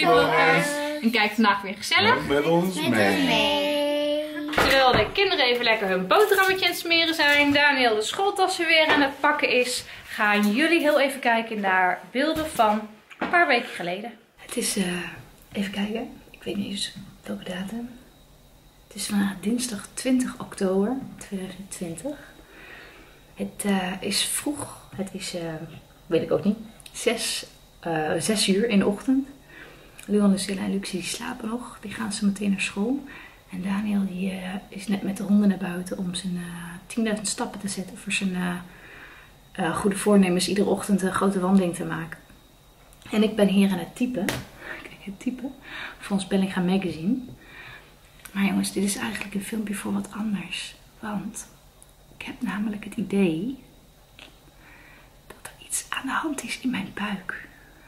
vlogger. En kijkt vandaag weer gezellig met ons mee. Terwijl de kinderen even lekker hun boterhammetje aan het smeren zijn. Daniel de schooltassen weer aan het pakken is. Gaan jullie heel even kijken naar beelden van een paar weken geleden. Het is, even kijken, ik weet niet eens welke datum. Het is vandaag dinsdag 20 oktober 2020. Het is vroeg, het is, weet ik ook niet, 6 uur in de ochtend. Luan, Lucilla en Luxie slapen nog, die gaan zo meteen naar school. En Daniel die, is net met de honden naar buiten om zijn 10.000 stappen te zetten voor zijn goede voornemens iedere ochtend een grote wandeling te maken. En ik ben hier aan het typen, kijk het typen, voor ons Bellinga magazine. Maar jongens, dit is eigenlijk een filmpje voor wat anders. Want ik heb namelijk het idee dat er iets aan de hand is in mijn buik.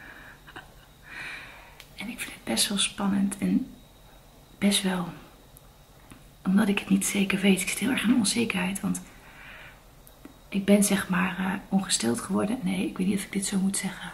En ik vind het best wel spannend en best wel, omdat ik het niet zeker weet. Ik zit heel erg in onzekerheid, want ik ben zeg maar ongesteld geworden. Nee, ik weet niet of ik dit zo moet zeggen.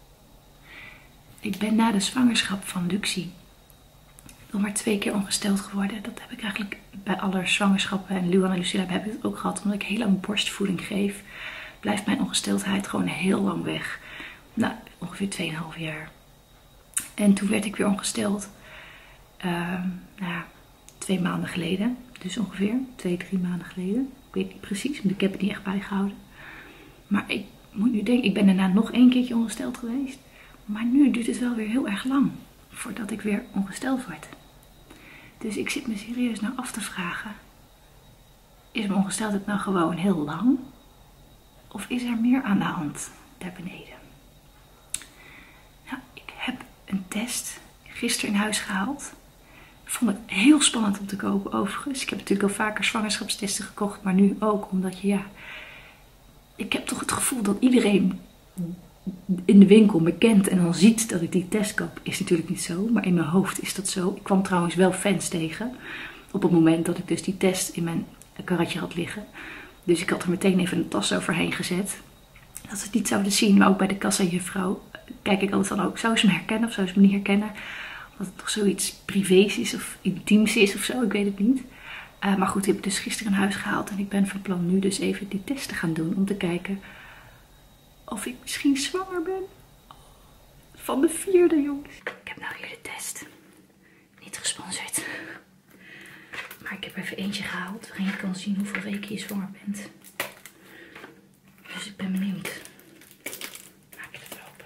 Ik ben na de zwangerschap van Luxie nog maar 2 keer ongesteld geworden. Dat heb ik eigenlijk bij alle zwangerschappen en Luan en Lucilla heb ik het ook gehad. Omdat ik heel lang borstvoeding geef, blijft mijn ongesteldheid gewoon heel lang weg. Nou, ongeveer 2,5 jaar. En toen werd ik weer ongesteld. Nou ja, 2 maanden geleden. Dus ongeveer 2, 3 maanden geleden. Ik weet niet precies, want ik heb het niet echt bijgehouden. Maar ik moet nu denken, ik ben daarna nog 1 keertje ongesteld geweest. Maar nu duurt het wel weer heel erg lang voordat ik weer ongesteld word. Dus ik zit me serieus nou af te vragen. Is mijn ongesteldheid nou gewoon heel lang? Of is er meer aan de hand daar beneden? Nou, ik heb een test gisteren in huis gehaald. Ik vond het heel spannend om te kopen overigens. Ik heb natuurlijk al vaker zwangerschapstesten gekocht. Maar nu ook omdat je ik heb toch het gevoel dat iedereen in de winkel me kent en dan ziet dat ik die test koop. Is natuurlijk niet zo, maar in mijn hoofd is dat zo. Ik kwam trouwens wel fans tegen op het moment dat ik dus die test in mijn karretje had liggen. Dus ik had er meteen even een tas overheen gezet. Dat ze het niet zouden zien, maar ook bij de kassajuffrouw kijk ik altijd dan ook. Zou ze me herkennen of zou ze me niet herkennen? Omdat het toch zoiets privés is of intiems is of zo, ik weet het niet. Maar goed, ik heb dus gisteren in huis gehaald en ik ben van plan nu dus even die test te gaan doen om te kijken of ik misschien zwanger ben. Van de 4e, jongens. Ik heb nou hier de test. Niet gesponsord. Maar ik heb er even eentje gehaald waarin je kan zien hoeveel weken je zwanger bent. Dus ik ben benieuwd. Maak ik het open.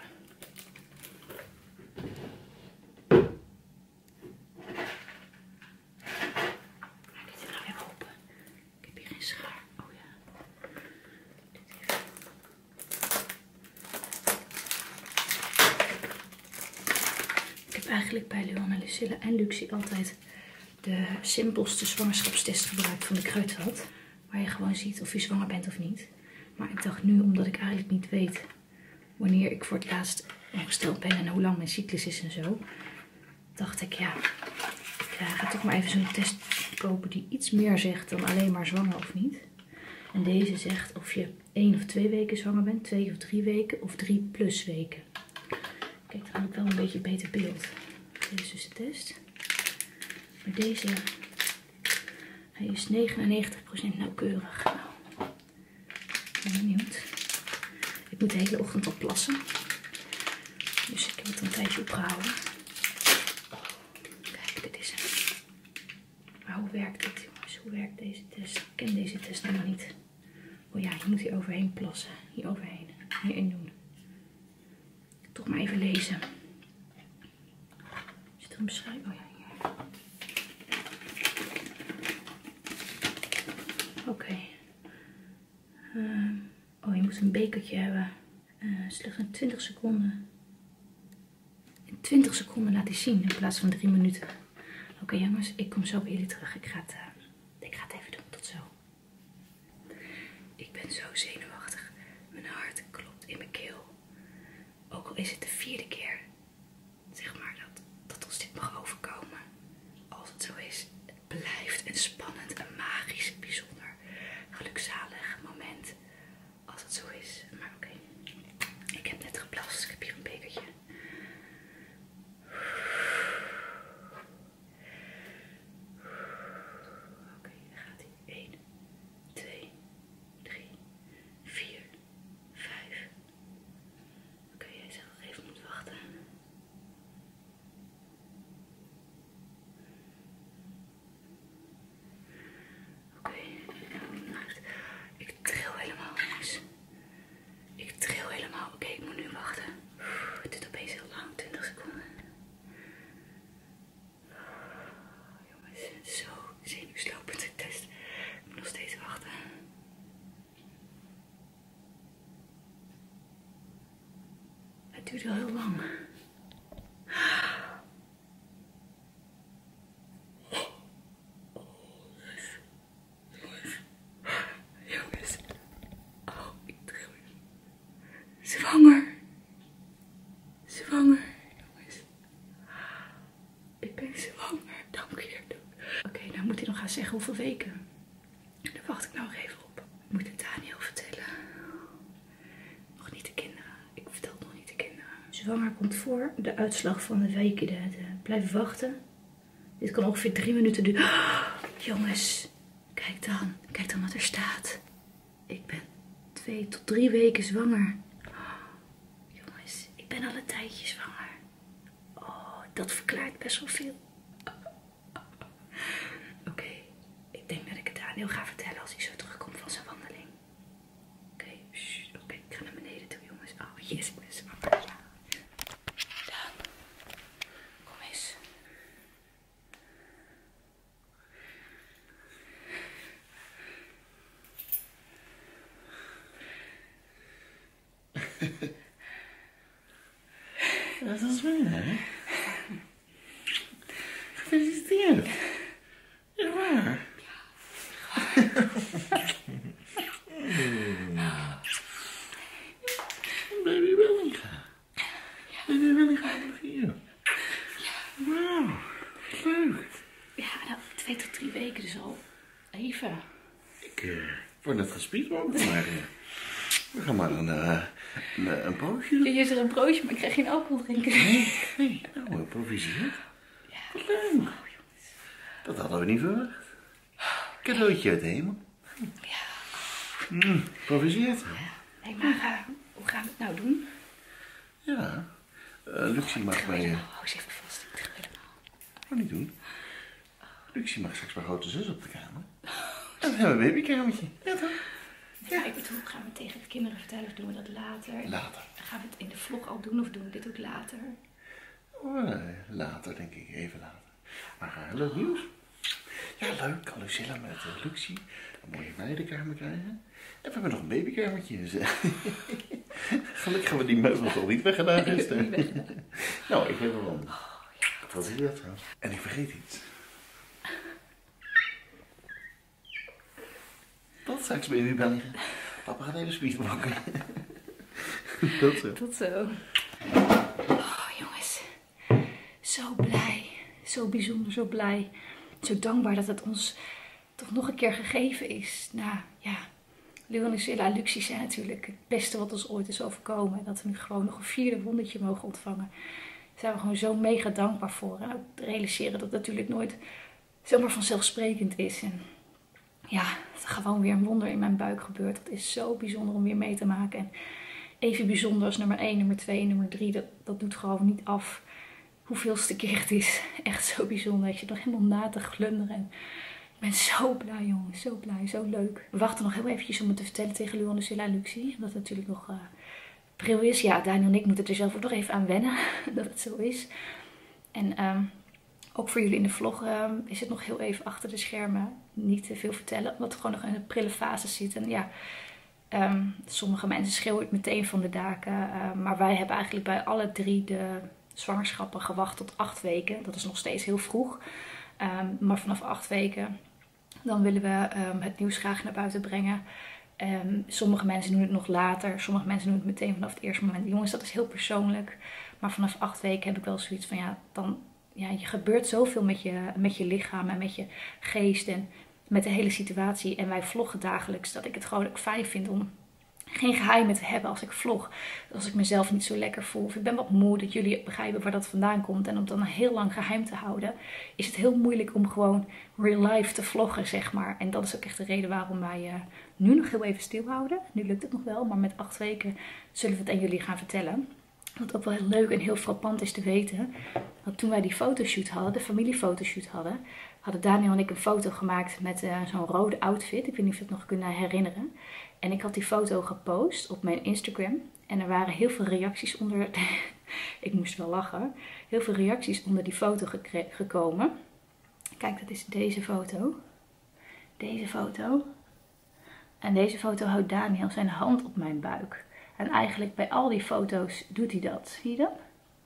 Maak ik het nou weer open. Ik heb hier geen schaar. Oh ja. Dit even. Ik heb eigenlijk bij Luan en Lucilla en Luxie altijd de simpelste zwangerschapstest gebruikt van de Kruidvat. Waar je gewoon ziet of je zwanger bent of niet. Maar ik dacht nu, omdat ik eigenlijk niet weet wanneer ik voor het laatst ongesteld ben en hoe lang mijn cyclus is en zo. Dacht ik, ja, ik ga toch maar even zo'n test kopen die iets meer zegt dan alleen maar zwanger of niet. En deze zegt of je 1 of 2 weken zwanger bent, 2 of 3 weken of 3 plus weken. Kijk, dan heb ik wel een beetje beter beeld. Dit is dus de test. Maar deze, hij is 99% nauwkeurig. Nou, ik ben benieuwd. Ik moet de hele ochtend al plassen. Dus ik heb het een tijdje opgehouden. Kijk, dit is hem. Maar hoe werkt dit, jongens? Hoe werkt deze test? Ik ken deze test helemaal niet. Oh ja, je moet hier overheen plassen. Hier overheen. Hierin doen. Toch maar even lezen. Zit er een beschrijving? Oh ja, hier. Oké. Oh, je moet een bekertje hebben. Slechts in 20 seconden. In 20 seconden laat hij zien in plaats van 3 minuten. Oké, jongens, ik kom zo bij jullie terug. Ik ga het even doen. Tot zo. Ik ben zo zenuwachtig. Mijn hart klopt in mijn keel. Ook al is het de 4e keer. Zeg maar dat ons dit mag overkomen. Als het zo is, het blijft een spannend, een magisch, bijzonder, gelukzalig moment. Als het zo is. Maar oké. Ik heb net geplast. Ik heb hier een bekertje. dan moet hij nog gaan zeggen hoeveel weken. Daar wacht ik nou nog even op. Ik moet het Daniel vertellen. Nog niet de kinderen. Ik vertel het nog niet de kinderen. Zwanger komt voor. De uitslag van de weken. Blijf wachten. Dit kan ongeveer 3 minuten duren. Oh, jongens, kijk dan. Kijk dan wat er staat. Ik ben 2 tot 3 weken zwanger. Oh, jongens, ik ben al een tijdje zwanger. Oh, dat verklaart best wel veel. Oké, ik denk dat ik het Daniel ga vertellen als hij zo terugkomt van zijn wandeling. Oké, ik ga naar beneden toe, jongens. Oh, yes, ik ben zwanger. Ja. Dan, kom eens. Dat is wel, hè? Gefeliciteerd. Ja, waar? Baby Wellinga. Baby Wellinga nog hier. Wauw, leuk. Ja, nou, 2 tot 3 weken dus al. Even. Ik word net gespeedwalkt, maar we gaan maar een poosje doen. Hier is er een broodje, maar ik krijg geen alcohol drinken. Nee, nou, proficiat. Ja. Wat leuk. Dat hadden we niet verwacht. Cadeautje uit de hemel. Ja. Proficiat. Ja. Nee, maar hoe gaan we het nou doen? Ja, Lucie mag bij je. Hou eens even vast, ik trouw helemaal. Wat niet doen. Lucie mag straks bij grote zus op de kamer. En dan hebben we een babykamertje. Ja toch? Ja, ik bedoel, gaan we het tegen de kinderen vertellen of doen we dat later? Later. Gaan we het in de vlog al doen of doen we dit ook later? Oh, later denk ik, even later. Maar leuk nieuws. Ja, leuk. Kan Lucilla met Lucie een mooie meidenkamer krijgen. En we hebben nog een babykamertje. Dus, gelukkig hebben we die meubels al niet weggedaan gisteren. Nou, ik weet wel waarom. Wat is dat? En ik vergeet iets. Tot straks, baby België. Papa gaat even speedwalken. Tot zo. Tot zo. Oh, jongens. Zo blij. Zo bijzonder, zo blij. Zo dankbaar dat het ons toch nog een keer gegeven is. Nou, ja. Leon, Lucilla en Lucie zijn natuurlijk het beste wat ons ooit is overkomen. En dat we nu gewoon nog een 4e wondertje mogen ontvangen. Daar zijn we gewoon zo mega dankbaar voor. En ook realiseren dat het natuurlijk nooit zomaar vanzelfsprekend is. En ja, het is gewoon weer een wonder in mijn buik gebeurd. Dat is zo bijzonder om weer mee te maken. En even bijzonder als nummer 1, nummer 2, nummer 3. Dat doet gewoon niet af hoeveelste keer het is. Echt zo bijzonder. Ik zit nog helemaal na te glunderen. En ik ben zo blij, jongens. Zo blij, zo leuk. We wachten nog heel eventjes om het te vertellen tegen Leon, Lucilla en Lucie. Omdat het natuurlijk nog april is. Ja, Daniel en ik moeten er zelf ook nog even aan wennen. Dat het zo is. En ook voor jullie in de vlog is het nog heel even achter de schermen. Niet te veel vertellen, omdat we gewoon nog in een prille fase zitten. En ja, sommige mensen schreeuwen het meteen van de daken. Maar wij hebben eigenlijk bij alle 3 de zwangerschappen gewacht tot 8 weken. Dat is nog steeds heel vroeg. Maar vanaf 8 weken, dan willen we het nieuws graag naar buiten brengen. Sommige mensen doen het nog later. Sommige mensen doen het meteen vanaf het eerste moment. Jongens, dat is heel persoonlijk. Maar vanaf 8 weken heb ik wel zoiets van, ja, dan... Ja, je gebeurt zoveel met je lichaam en met je geest en met de hele situatie. En wij vloggen dagelijks, dat ik het gewoon ook fijn vind om geen geheimen te hebben als ik vlog. Als ik mezelf niet zo lekker voel of ik ben wat moe, dat jullie begrijpen waar dat vandaan komt. En om dan heel lang geheim te houden, is het heel moeilijk om gewoon real life te vloggen, zeg maar. En dat is ook echt de reden waarom wij nu nog heel even stilhouden. Nu lukt het nog wel, maar met 8 weken zullen we het aan jullie gaan vertellen. Wat ook wel heel leuk en heel frappant is te weten. Want toen wij die fotoshoot hadden, de familiefotoshoot hadden Daniel en ik een foto gemaakt met zo'n rode outfit. Ik weet niet of je het nog kunnen herinneren. En ik had die foto gepost op mijn Instagram. En er waren heel veel reacties onder. Ik moest wel lachen. Heel veel reacties onder die foto gekomen. Kijk, dat is deze foto. Deze foto. En deze foto houdt Daniel zijn hand op mijn buik. En eigenlijk bij al die foto's doet hij dat. Zie je dat?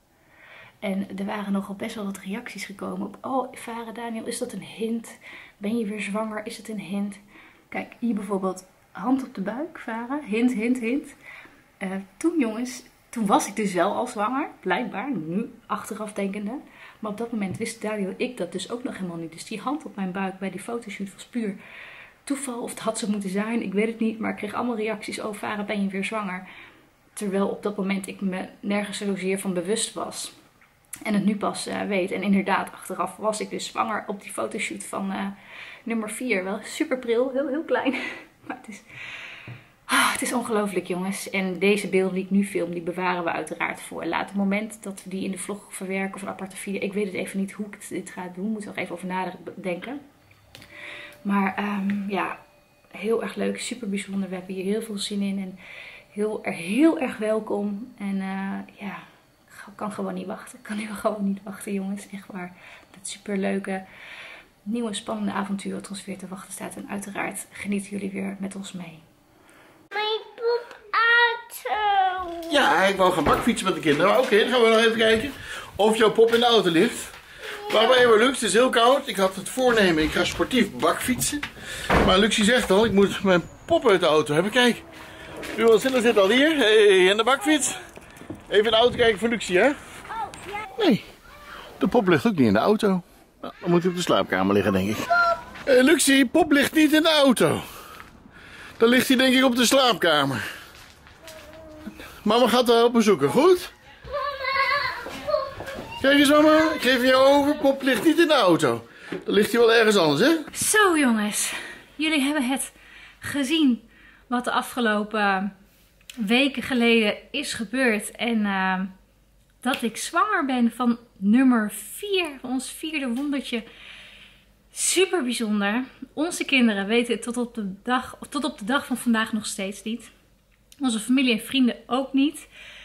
En er waren nogal best wel wat reacties gekomen op... Oh, Farah, Daniel, is dat een hint? Ben je weer zwanger? Is het een hint? Kijk, hier bijvoorbeeld hand op de buik, Farah. Hint, hint, hint. Toen, jongens, toen was ik dus wel al zwanger. Blijkbaar, nu achteraf denkende. Maar op dat moment wist Daniel ik dat dus ook nog helemaal niet. Dus die hand op mijn buik bij die fotoshoot was puur toeval. Of het had zo moeten zijn, ik weet het niet. Maar ik kreeg allemaal reacties, oh Farah, ben je weer zwanger? Terwijl op dat moment ik me nergens zozeer van bewust was. En het nu pas weet. En inderdaad, achteraf was ik dus zwanger op die fotoshoot van nummer 4. Wel super pril, heel klein. Maar het is ongelooflijk, jongens. En deze beelden die ik nu film, die bewaren we uiteraard voor later moment dat we die in de vlog verwerken of een aparte video. Ik weet het even niet hoe ik dit ga doen. Moet er nog even over nadenken. Maar ja, heel erg leuk. Super bijzonder. We hebben hier heel veel zin in. En heel erg welkom. En ja, ik kan gewoon niet wachten. Ik kan nu gewoon niet wachten, jongens. Echt waar. Dat super leuke, nieuwe, spannende avontuur wat ons weer te wachten staat. En uiteraard genieten jullie weer met ons mee. Mijn popauto. Ja, ik wou gaan bakfietsen met de kinderen. Oké, dan gaan we nog even kijken of jouw pop in de auto ligt. Maar bij jou, Lux, het is heel koud. Ik had het voornemen, ik ga sportief bakfietsen. Maar Luxie zegt al, ik moet mijn pop uit de auto hebben. Kijk, Luancilla zit al hier. Hey, en de bakfiets. Even in de auto kijken voor Luxie, hè? Nee, de pop ligt ook niet in de auto. Nou, dan moet hij op de slaapkamer liggen, denk ik. Luxie, pop ligt niet in de auto. Dan ligt hij denk ik op de slaapkamer. Mama gaat er helpen zoeken, goed? Kijk eens, mama, ik geef jou over. Pop ligt niet in de auto. Dan ligt hij wel ergens anders, hè? Zo, jongens. Jullie hebben het gezien wat de afgelopen weken geleden is gebeurd. En dat ik zwanger ben van nummer 4. Ons 4e wondertje. Super bijzonder. Onze kinderen weten het tot op de dag van vandaag nog steeds niet. Onze familie en vrienden ook niet.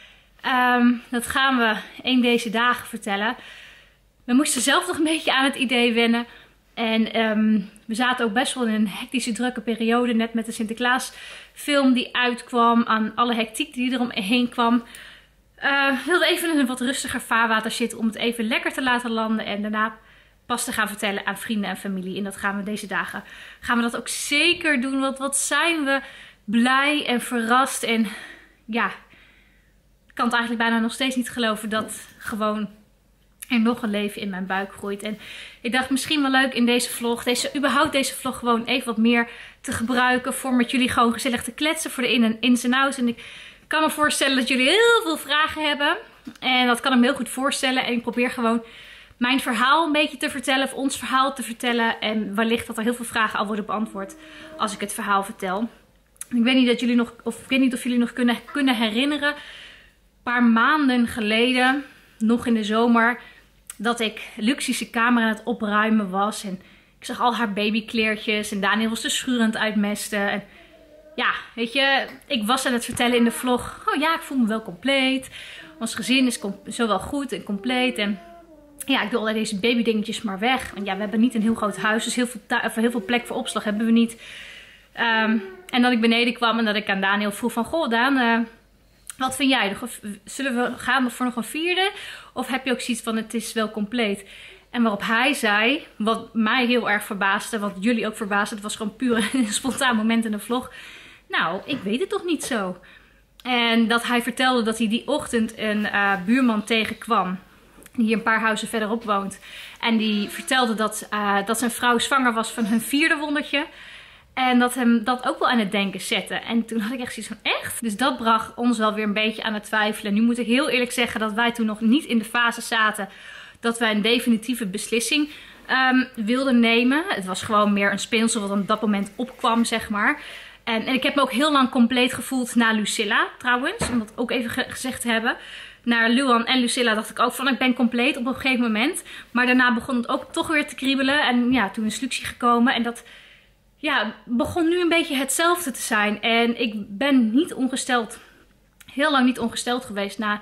Dat gaan we een deze dagen vertellen. We moesten zelf nog een beetje aan het idee wennen. En we zaten ook best wel in een hectische, drukke periode. Net met de Sinterklaasfilm die uitkwam. Aan alle hectiek die eromheen kwam. We wilden even in een wat rustiger vaarwater zitten. Om het even lekker te laten landen. En daarna pas te gaan vertellen aan vrienden en familie. En dat gaan we deze dagen. Gaan we dat ook zeker doen. Want wat zijn we blij en verrast. En ja, ik kan het eigenlijk bijna nog steeds niet geloven dat gewoon er nog een leven in mijn buik groeit. En ik dacht misschien wel leuk in deze vlog, überhaupt deze vlog gewoon even wat meer te gebruiken. Voor met jullie gewoon gezellig te kletsen voor de ins en outs. En ik kan me voorstellen dat jullie heel veel vragen hebben. En dat kan ik me heel goed voorstellen. En ik probeer gewoon mijn verhaal een beetje te vertellen. Of ons verhaal te vertellen. En wellicht dat er heel veel vragen al worden beantwoord als ik het verhaal vertel. Ik weet niet, of jullie nog kunnen herinneren. Een paar maanden geleden, nog in de zomer, dat ik Luxie's kamer aan het opruimen was. En ik zag al haar babykleertjes. En Daniel was de schuur aan het uitmesten. En ja, weet je, ik was aan het vertellen in de vlog. Oh ja, ik voel me wel compleet. Ons gezin is zowel goed en compleet. En ja, ik doe al deze babydingetjes maar weg. En ja, we hebben niet een heel groot huis. Dus heel veel plek voor opslag hebben we niet. En dat ik beneden kwam en dat ik aan Daniel vroeg van, goh Daan, wat vind jij? Zullen we gaan voor nog een 4e? Of heb je ook zoiets van, het is wel compleet? En waarop hij zei, wat mij heel erg verbaasde, wat jullie ook verbaasde, het was gewoon puur een spontaan moment in de vlog. Nou, ik weet het toch niet zo. En dat hij vertelde dat hij die ochtend een buurman tegenkwam, die hier een paar huizen verderop woont. En die vertelde dat zijn vrouw zwanger was van hun 4e wondertje. En dat hem dat ook wel aan het denken zette. En toen had ik echt zoiets van, echt? Dus dat bracht ons wel weer een beetje aan het twijfelen. Nu moet ik heel eerlijk zeggen dat wij toen nog niet in de fase zaten dat wij een definitieve beslissing wilden nemen. Het was gewoon meer een speelsel wat op dat moment opkwam, zeg maar. En ik heb me ook heel lang compleet gevoeld na Lucilla, trouwens. Om dat ook even gezegd te hebben. Naar Luan en Lucilla dacht ik ook van, ik ben compleet op een gegeven moment. Maar daarna begon het ook toch weer te kriebelen. En ja, toen is Luxie gekomen en dat, ja, begon nu een beetje hetzelfde te zijn. En ik ben niet ongesteld, heel lang niet ongesteld geweest na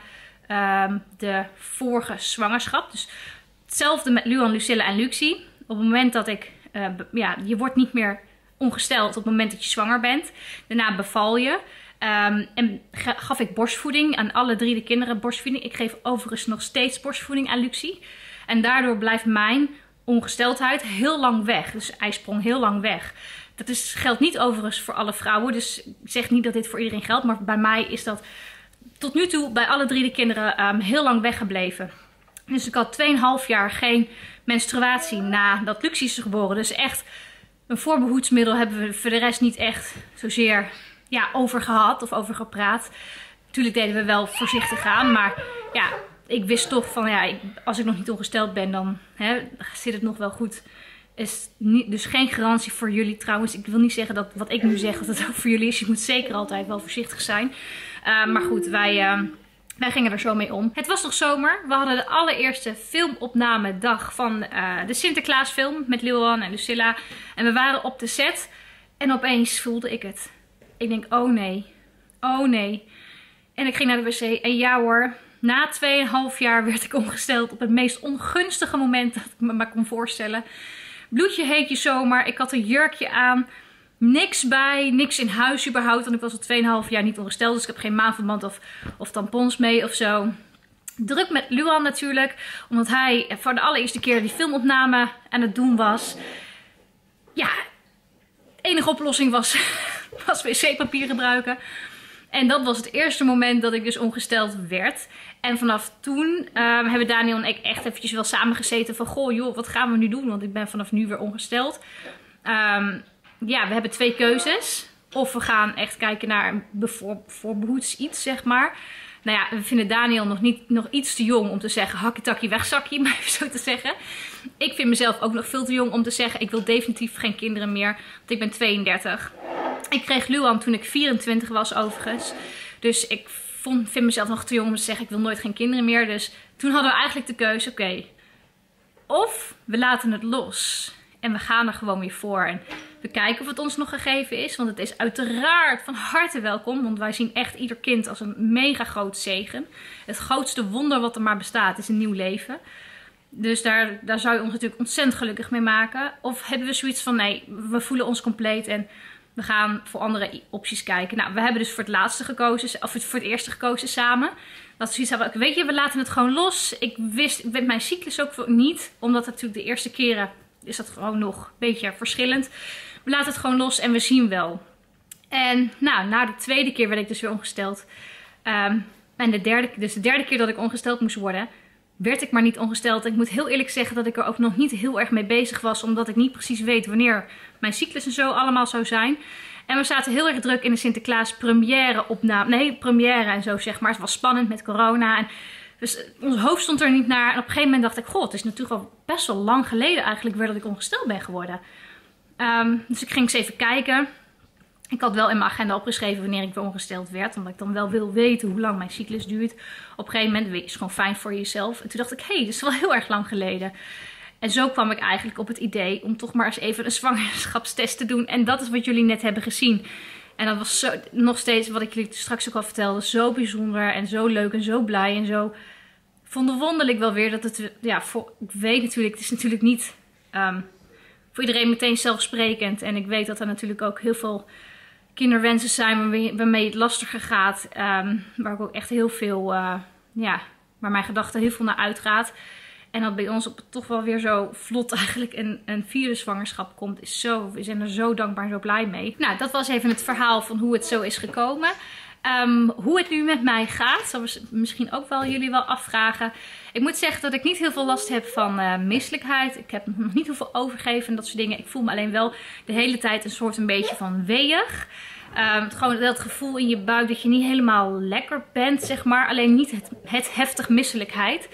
de vorige zwangerschap. Dus hetzelfde met Luan, Lucilla en Luxie. Op het moment dat ik, je wordt niet meer ongesteld op het moment dat je zwanger bent. Daarna beval je. En gaf ik borstvoeding aan alle 3 de kinderen borstvoeding. Ik geef overigens nog steeds borstvoeding aan Luxie. En daardoor blijft mijn ongesteldheid heel lang weg. Dus hij sprong heel lang weg. Dat geldt niet overigens voor alle vrouwen. Dus ik zeg niet dat dit voor iedereen geldt. Maar bij mij is dat tot nu toe bij alle 3 de kinderen heel lang weggebleven. Dus ik had 2,5 jaar geen menstruatie nadat Luxie is geboren. Dus echt een voorbehoedsmiddel hebben we voor de rest niet echt zozeer over gehad of over gepraat. Natuurlijk deden we wel voorzichtig aan, maar ja, ik wist toch van als ik nog niet ongesteld ben, dan zit het nog wel goed. Is niet, dus geen garantie voor jullie trouwens. Ik wil niet zeggen dat wat ik nu zeg dat het ook voor jullie is. Je moet zeker altijd wel voorzichtig zijn. Maar goed, wij gingen er zo mee om. Het was nog zomer. We hadden de allereerste filmopnamedag van de Sinterklaasfilm met Luan en Lucilla. En we waren op de set. En opeens voelde ik het. Ik denk, oh nee. Oh nee. En ik ging naar de wc. En ja hoor, na 2,5 jaar werd ik ongesteld op het meest ongunstige moment dat ik me maar kon voorstellen. Bloedje heetje zomer. Ik had een jurkje aan. Niks bij. Niks in huis überhaupt. Want ik was al 2,5 jaar niet ongesteld. Dus ik heb geen maandverband of tampons mee of zo. Druk met Luan natuurlijk. Omdat hij voor de allereerste keer die filmopname aan het doen was. Ja, de enige oplossing was wc-papier gebruiken. En dat was het eerste moment dat ik dus ongesteld werd. En vanaf toen hebben Daniel en ik echt eventjes wel samengezeten van... Goh joh, wat gaan we nu doen? Want ik ben vanaf nu weer ongesteld. Ja, we hebben 2 keuzes. Of we gaan echt kijken naar een voorbehoeds iets, zeg maar. Nou ja, we vinden Daniel nog iets te jong om te zeggen... hakkie-takkie, wegzakkie, maar even zo te zeggen. Ik vind mezelf ook nog veel te jong om te zeggen... ik wil definitief geen kinderen meer, want ik ben 32. Ik kreeg Luan toen ik 24 was overigens. Dus ik vind mezelf nog te jong om te zeggen... ik wil nooit geen kinderen meer. Dus toen hadden we eigenlijk de keuze, oké. Of we laten het los... en we gaan er gewoon weer voor. En we kijken of het ons nog gegeven is. Want het is uiteraard van harte welkom. Want wij zien echt ieder kind als een mega groot zegen. Het grootste wonder wat er maar bestaat is een nieuw leven. Dus daar zou je ons natuurlijk ontzettend gelukkig mee maken. Of hebben we zoiets van nee, we voelen ons compleet en we gaan voor andere opties kijken. Nou, we hebben dus voor het laatste gekozen. Of voor het eerste gekozen samen. Dat we zoiets hebben, weet je, we laten het gewoon los. Ik weet mijn cyclus ook niet. Omdat het natuurlijk de eerste keren... is dat gewoon nog een beetje verschillend. We laten het gewoon los en we zien wel. En nou, na de tweede keer werd ik dus weer ongesteld. En de derde keer dat ik ongesteld moest worden, werd ik maar niet ongesteld. Ik moet heel eerlijk zeggen dat ik er ook nog niet heel erg mee bezig was. Omdat ik niet precies weet wanneer mijn cyclus en zo allemaal zou zijn. En we zaten heel erg druk in de Sinterklaas première opname. Nee, première en zo zeg maar. Het was spannend met corona en... Dus ons hoofd stond er niet naar. En op een gegeven moment dacht ik, goh, het is natuurlijk al best wel lang geleden eigenlijk weer dat ik ongesteld ben geworden. Dus ik ging eens even kijken. Ik had wel in mijn agenda opgeschreven wanneer ik weer ongesteld werd. Omdat ik dan wel wil weten hoe lang mijn cyclus duurt. Op een gegeven moment is het gewoon fijn voor jezelf. En toen dacht ik, hé, dat is wel heel erg lang geleden. En zo kwam ik eigenlijk op het idee om toch maar eens even een zwangerschapstest te doen. En dat is wat jullie net hebben gezien. En dat was zo, nog steeds, wat ik jullie straks ook al vertelde, zo bijzonder en zo leuk en zo blij en zo wonderlijk wel weer dat het, ik weet natuurlijk, het is natuurlijk niet voor iedereen meteen zelfsprekend. En ik weet dat er natuurlijk ook heel veel kinderwensen zijn waarmee het lastiger gaat. Waar ik ook echt heel veel, waar mijn gedachten heel veel naar uitgaat. En dat bij ons toch wel weer zo vlot eigenlijk een vierde zwangerschap komt. We zijn er zo dankbaar en zo blij mee. Nou, dat was even het verhaal van hoe het zo is gekomen. Hoe het nu met mij gaat, zal misschien ook wel jullie wel afvragen. Ik moet zeggen dat ik niet heel veel last heb van misselijkheid. Ik heb nog niet heel veel overgeven en dat soort dingen. Ik voel me alleen wel de hele tijd een beetje van weeig. Gewoon dat gevoel in je buik dat je niet helemaal lekker bent, zeg maar. Alleen niet het heftig misselijkheid.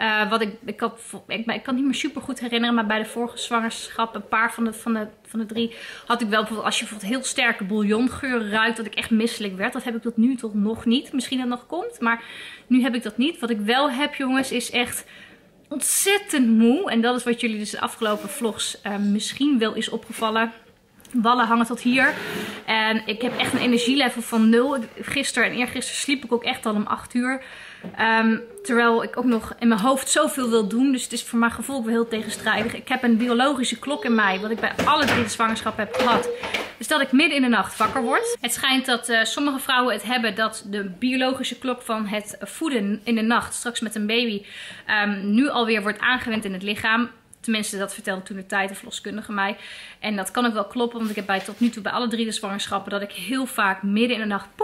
Ik kan niet meer super goed herinneren, maar bij de vorige zwangerschap, een paar van de 3, had ik wel bijvoorbeeld, als je bijvoorbeeld heel sterke bouillongeur ruikt, dat ik echt misselijk werd. Dat heb ik tot nu toch nog niet. Misschien dat nog komt, maar nu heb ik dat niet. Wat ik wel heb, jongens, is echt ontzettend moe. En dat is wat jullie dus de afgelopen vlogs misschien wel is opgevallen. Ballen hangen tot hier. En ik heb echt een energielevel van 0. Gisteren en eergisteren sliep ik ook echt al om 8 uur. Terwijl ik ook nog in mijn hoofd zoveel wil doen. Dus het is voor mijn gevoel ook wel heel tegenstrijdig. Ik heb een biologische klok in mij. Wat ik bij alle 3 de zwangerschappen heb gehad. Dus dat ik midden in de nacht wakker word. Het schijnt dat sommige vrouwen het hebben dat de biologische klok van het voeden in de nacht, straks met een baby, nu alweer wordt aangewend in het lichaam. Tenminste, dat vertelde toen de tijd de verloskundige mij. En dat kan ook wel kloppen, want ik heb tot nu toe bij alle 3 de zwangerschappen dat ik heel vaak midden in de nacht,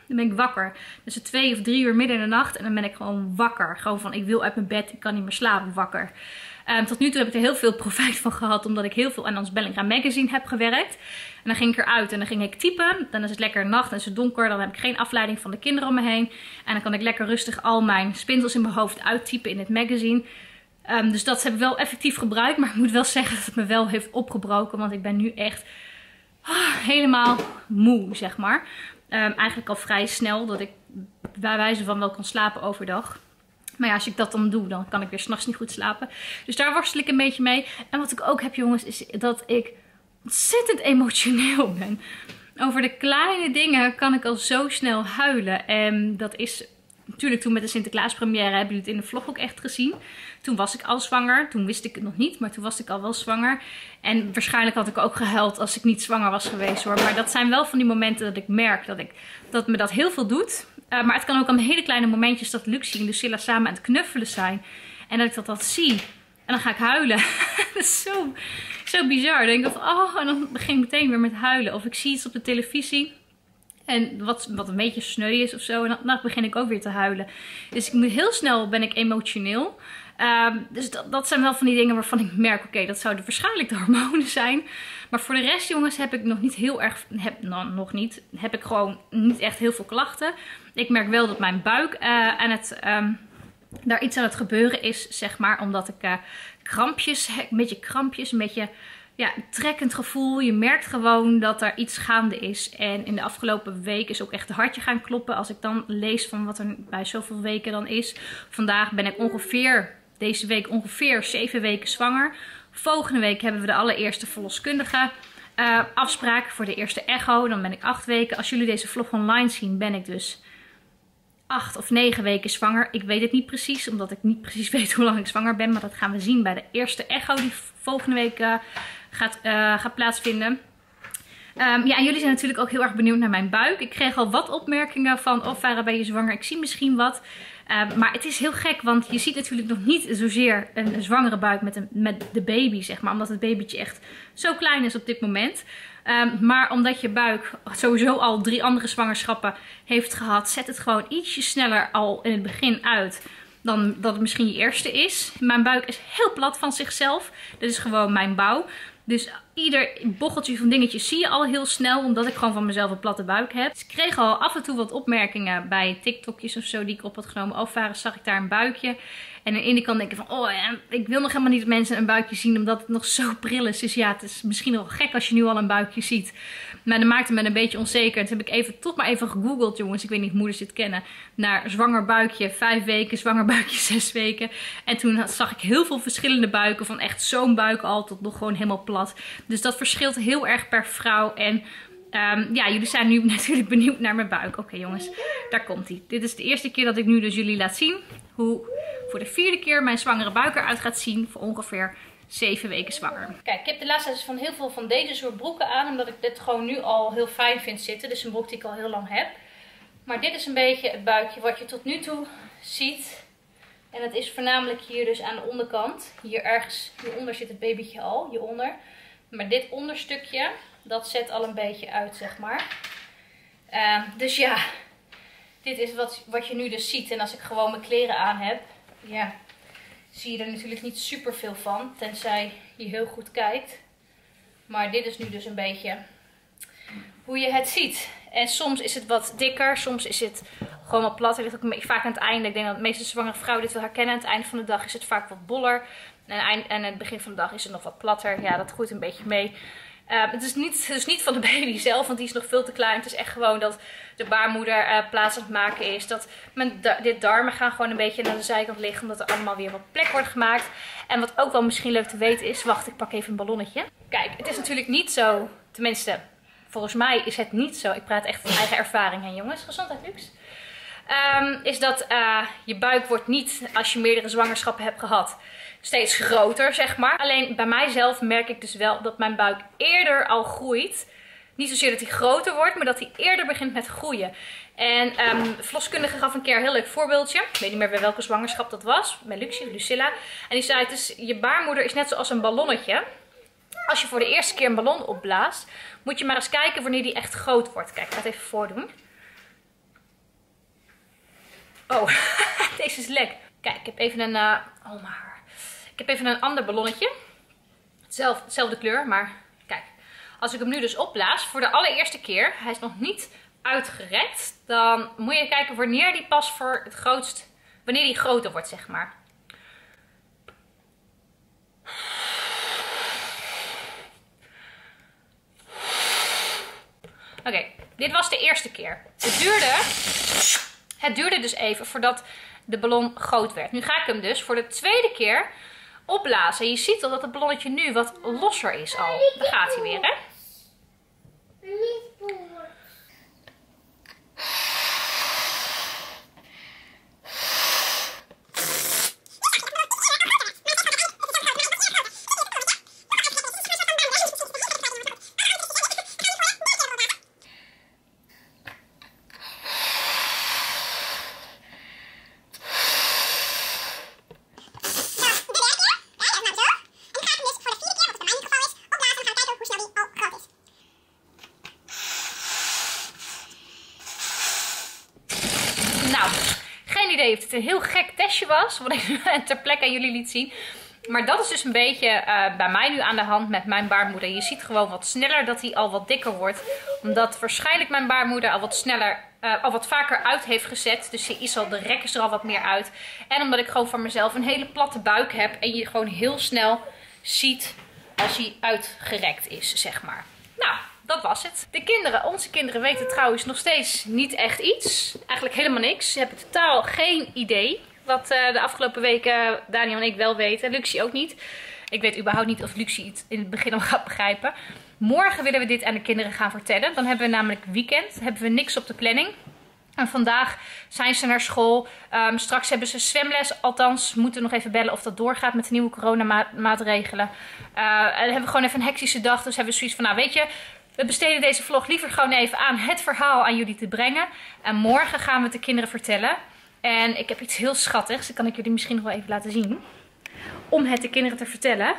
Dan ben ik wakker. Dus 2 of 3 uur midden in de nacht. En dan ben ik gewoon wakker. Gewoon van, ik wil uit mijn bed. Ik kan niet meer slapen, wakker. Tot nu toe heb ik er heel veel profijt van gehad. Omdat ik heel veel aan ons Bellingham magazine heb gewerkt. En dan ging ik eruit en dan ging ik typen. Dan is het lekker nacht en is het donker. Dan heb ik geen afleiding van de kinderen om me heen. En dan kan ik lekker rustig al mijn spindels in mijn hoofd uittypen in het magazine. Dus dat heb ik wel effectief gebruikt. Maar ik moet wel zeggen dat het me wel heeft opgebroken. Want ik ben nu echt helemaal moe, zeg maar. Eigenlijk al vrij snel dat ik bij wijze van wel kan slapen overdag. Maar ja, als ik dat dan doe, dan kan ik weer 's nachts niet goed slapen. Dus daar worstel ik een beetje mee. En wat ik ook heb, jongens, is dat ik ontzettend emotioneel ben. Over de kleine dingen kan ik al zo snel huilen. En dat is natuurlijk toen met de Sinterklaas première, hebben jullie het in de vlog ook echt gezien. Toen was ik al zwanger. Toen wist ik het nog niet, maar toen was ik al wel zwanger. En waarschijnlijk had ik ook gehuild als ik niet zwanger was geweest, hoor. Maar dat zijn wel van die momenten dat ik merk dat me dat heel veel doet. Maar het kan ook aan hele kleine momentjes dat Luxie en Lucilla samen aan het knuffelen zijn. En dat ik dat zie. En dan ga ik huilen. Dat is zo bizar. Dan denk ik van, en dan begin ik meteen weer met huilen. Of ik zie iets op de televisie. En wat een beetje sneu is of zo. En dan begin ik ook weer te huilen. Dus heel snel ben ik emotioneel. Dus dat zijn wel van die dingen waarvan ik merk, oké, dat zouden waarschijnlijk de hormonen zijn. Maar voor de rest, jongens, heb ik nog niet heel erg, heb ik gewoon niet echt heel veel klachten. Ik merk wel dat mijn buik daar iets aan het gebeuren is, zeg maar. Omdat ik een beetje trekkend gevoel. Je merkt gewoon dat er iets gaande is. En in de afgelopen week is ook echt het hartje gaan kloppen. Als ik dan lees van wat er bij zoveel weken dan is. Vandaag ben ik deze week ongeveer 7 weken zwanger. Volgende week hebben we de allereerste verloskundige afspraak voor de eerste echo. Dan ben ik 8 weken. Als jullie deze vlog online zien, ben ik dus 8 of 9 weken zwanger. Ik weet het niet precies, omdat ik niet precies weet hoe lang ik zwanger ben. Maar dat gaan we zien bij de eerste echo die volgende week gaat plaatsvinden. En jullie zijn natuurlijk ook heel erg benieuwd naar mijn buik. Ik kreeg al wat opmerkingen van, Farah, ben je zwanger? Ik zie misschien wat. Maar het is heel gek, want je ziet natuurlijk nog niet zozeer een zwangere buik met de baby, zeg maar. Omdat het babytje echt zo klein is op dit moment. Maar omdat je buik sowieso al 3 andere zwangerschappen heeft gehad, zet het gewoon ietsje sneller al in het begin uit dan dat het misschien je eerste is. Mijn buik is heel plat van zichzelf. Dit is gewoon mijn bouw. Dus ieder bocheltje van dingetjes zie je al heel snel, omdat ik gewoon van mezelf een platte buik heb. Dus ik kreeg al af en toe wat opmerkingen bij TikTokjes of zo die ik op had genomen. Farah, zag ik daar een buikje. En aan de ene kant denk ik van, ik wil nog helemaal niet dat mensen een buikje zien, omdat het nog zo pril is. Dus ja, het is misschien wel gek als je nu al een buikje ziet. Maar dat maakte me een beetje onzeker. En toen heb ik toch maar even gegoogeld, jongens. Ik weet niet of moeders dit kennen. Naar zwanger buikje 5 weken, zwanger buikje 6 weken. En toen zag ik heel veel verschillende buiken. Van echt zo'n buik al tot nog gewoon helemaal plat. Dus dat verschilt heel erg per vrouw. En jullie zijn nu natuurlijk benieuwd naar mijn buik. Oké, jongens, daar komt hij. Dit is de eerste keer dat ik nu dus jullie laat zien hoe voor de 4e keer mijn zwangere buik eruit gaat zien. Voor ongeveer 7 weken zwanger. Kijk, ik heb de laatste tijd van heel veel van deze soort broeken aan. Omdat ik dit gewoon nu al heel fijn vind zitten. Dus een broek die ik al heel lang heb. Maar dit is een beetje het buikje wat je tot nu toe ziet. En het is voornamelijk hier dus aan de onderkant. Hier ergens, hieronder zit het babytje al. Hieronder. Maar dit onderstukje, dat zet al een beetje uit, zeg maar. Dus ja, dit is wat je nu dus ziet. En als ik gewoon mijn kleren aan heb, ja, zie je er natuurlijk niet super veel van. Tenzij je heel goed kijkt. Maar dit is nu dus een beetje hoe je het ziet. En soms is het wat dikker, soms is het gewoon wat plat. Het ligt ook vaak aan het einde. Ik denk dat de meeste zwangere vrouwen dit wel herkennen. Aan het eind van de dag is het vaak wat boller. En aan het begin van de dag is het nog wat platter. Ja, dat groeit een beetje mee. Het is niet van de baby zelf, want die is nog veel te klein. Het is echt gewoon dat de baarmoeder plaats aan het maken is. Dat dit darmen gaan gewoon een beetje naar de zijkant liggen, omdat er allemaal weer wat plek wordt gemaakt. En wat ook wel misschien leuk te weten is, wacht, ik pak even een ballonnetje. Kijk, het is natuurlijk niet zo, tenminste, volgens mij is het niet zo. Ik praat echt van eigen ervaring, hè jongens. Gezondheid, Lux. Is dat je buik wordt niet, als je meerdere zwangerschappen hebt gehad, steeds groter, zeg maar. Alleen bij mijzelf merk ik dus wel dat mijn buik eerder al groeit. Niet zozeer dat hij groter wordt, maar dat hij eerder begint met groeien. En de verloskundige gaf een keer een heel leuk voorbeeldje. Ik weet niet meer bij welke zwangerschap dat was. Bij Luxie, Lucilla. En die zei, dus je baarmoeder is net zoals een ballonnetje. Als je voor de eerste keer een ballon opblaast, moet je maar eens kijken wanneer die echt groot wordt. Kijk, ik ga het even voordoen. Oh, deze is lek. Kijk, ik heb even een... oh, mijn haar. Ik heb even een ander ballonnetje. Hetzelfde kleur, maar kijk. Als ik hem nu dus opblaas, voor de allereerste keer, hij is nog niet uitgerekt, dan moet je kijken wanneer die pas voor het grootst, wanneer die groter wordt, zeg maar. Oké, dit was de eerste keer. Het duurde dus even voordat de ballon groot werd. Nu ga ik hem dus voor de tweede keer opblazen. Je ziet al dat het ballonnetje nu wat losser is al. Daar gaat hij weer, hè? Nou, geen idee of het een heel gek testje was, wat ik nu ter plekke aan jullie liet zien. Maar dat is dus een beetje bij mij nu aan de hand met mijn baarmoeder. Je ziet gewoon wat sneller dat hij al wat dikker wordt. Omdat waarschijnlijk mijn baarmoeder al wat sneller, al wat vaker uit heeft gezet. Dus de rek is er al wat meer uit. En omdat ik gewoon van mezelf een hele platte buik heb. En je gewoon heel snel ziet als hij uitgerekt is, zeg maar. Nou, dat was het. Onze kinderen weten trouwens nog steeds niet echt iets. Eigenlijk helemaal niks. Ze hebben totaal geen idee wat de afgelopen weken Daniel en ik wel weten. Lucie ook niet. Ik weet überhaupt niet of Lucie het in het begin al gaat begrijpen. Morgen willen we dit aan de kinderen gaan vertellen. Dan hebben we namelijk weekend. Dan hebben we niks op de planning. En vandaag zijn ze naar school. Straks hebben ze zwemles. Althans, we moeten nog even bellen of dat doorgaat met de nieuwe coronamaatregelen. En dan hebben we gewoon even een hectische dag. Dus hebben we zoiets van, nou weet je, we besteden deze vlog liever gewoon even aan het verhaal aan jullie te brengen. En morgen gaan we het de kinderen vertellen. En ik heb iets heel schattigs. Dat kan ik jullie misschien nog wel even laten zien. Om het de kinderen te vertellen.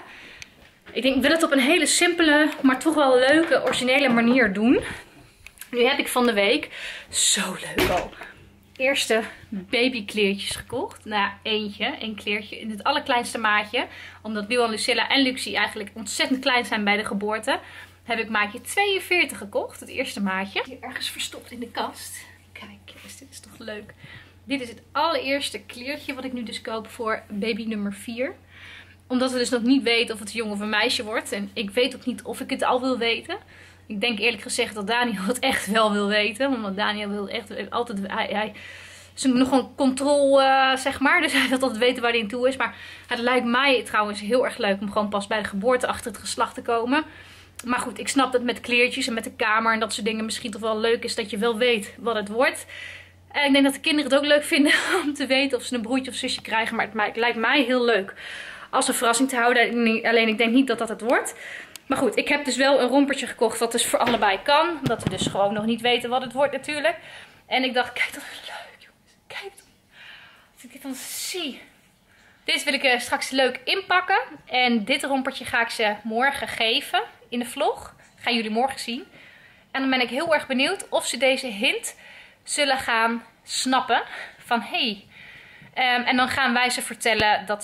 Ik wil het op een hele simpele, maar toch wel leuke, originele manier doen. Nu heb ik van de week, zo leuk al, eerste babykleertjes gekocht. Nou, één kleertje in het allerkleinste maatje. Omdat Luan, Lucilla en Lucie eigenlijk ontzettend klein zijn bij de geboorte. Heb ik maatje 42 gekocht, het eerste maatje. Hier ergens verstopt in de kast. Kijk, dit is toch leuk. Dit is het allereerste kleertje wat ik nu dus koop voor baby nummer 4. Omdat we dus nog niet weten of het een jongen of een meisje wordt. En ik weet ook niet of ik het al wil weten. Ik denk eerlijk gezegd dat Daniel het echt wel wil weten. Omdat Daniel wil echt altijd... Hij is nog een controle, zeg maar. Dus hij wil altijd weten waar hij in toe is. Maar het lijkt mij trouwens heel erg leuk om gewoon pas bij de geboorte achter het geslacht te komen. Maar goed, ik snap dat met kleertjes en met de kamer en dat soort dingen misschien toch wel leuk is dat je wel weet wat het wordt. En ik denk dat de kinderen het ook leuk vinden om te weten of ze een broertje of zusje krijgen. Maar het lijkt mij heel leuk als een verrassing te houden. Alleen ik denk niet dat dat het wordt. Maar goed, ik heb dus wel een rompertje gekocht wat dus voor allebei kan. Omdat we dus gewoon nog niet weten wat het wordt natuurlijk. En ik dacht, kijk dat is leuk jongens. Kijk dan. Als ik dit dan zie. Dit wil ik straks leuk inpakken. En dit rompertje ga ik ze morgen geven in de vlog. Gaan jullie morgen zien. En dan ben ik heel erg benieuwd of ze deze hint zullen gaan snappen. Van hey. En dan gaan wij ze vertellen dat